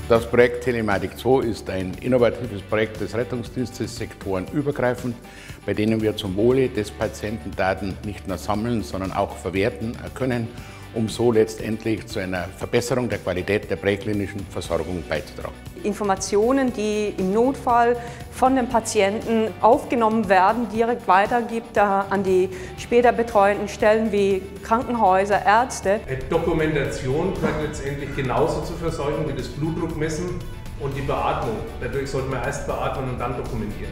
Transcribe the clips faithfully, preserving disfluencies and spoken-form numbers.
Das Projekt Telematic zwei ist ein innovatives Projekt des Rettungsdienstes sektorenübergreifend, bei dem wir zum Wohle des Patienten Daten nicht nur sammeln, sondern auch verwerten können, um so letztendlich zu einer Verbesserung der Qualität der präklinischen Versorgung beizutragen. Informationen, die im Notfall von den Patienten aufgenommen werden, direkt weitergibt an die später betreuenden Stellen wie Krankenhäuser, Ärzte. Eine Dokumentation gehört letztendlich genauso zur Verseuchung wie das Blutdruckmessen und die Beatmung. Dadurch sollte man erst beatmen und dann dokumentieren.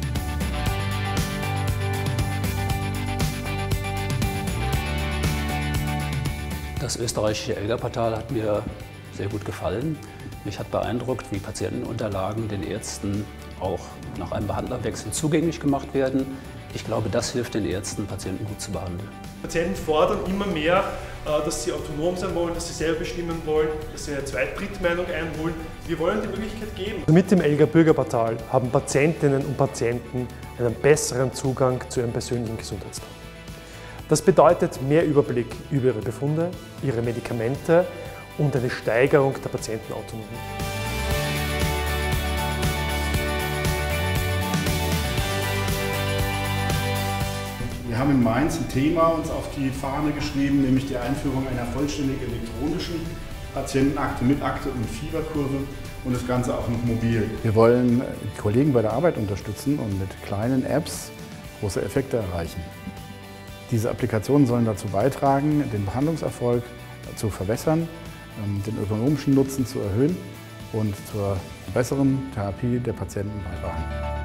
Das österreichische ELGA-Portal hat mir sehr gut gefallen. Mich hat beeindruckt, wie Patientenunterlagen den Ärzten auch nach einem Behandlerwechsel zugänglich gemacht werden. Ich glaube, das hilft den Ärzten, Patienten gut zu behandeln. Patienten fordern immer mehr, dass sie autonom sein wollen, dass sie selber bestimmen wollen, dass sie eine Zweit-, Drittmeinung einholen. Wir wollen die Möglichkeit geben. Mit dem ELGA-Bürgerportal haben Patientinnen und Patienten einen besseren Zugang zu ihrem persönlichen Gesundheitsdaten. Das bedeutet mehr Überblick über ihre Befunde, ihre Medikamente und eine Steigerung der Patientenautonomie. Wir haben in Mainz ein Thema uns auf die Fahne geschrieben, nämlich die Einführung einer vollständig elektronischen Patientenakte mit Akte und Fieberkurve und das Ganze auch noch mobil. Wir wollen die Kollegen bei der Arbeit unterstützen und mit kleinen Apps große Effekte erreichen. Diese Applikationen sollen dazu beitragen, den Behandlungserfolg zu verbessern, den ökonomischen Nutzen zu erhöhen und zur besseren Therapie der Patienten beitragen.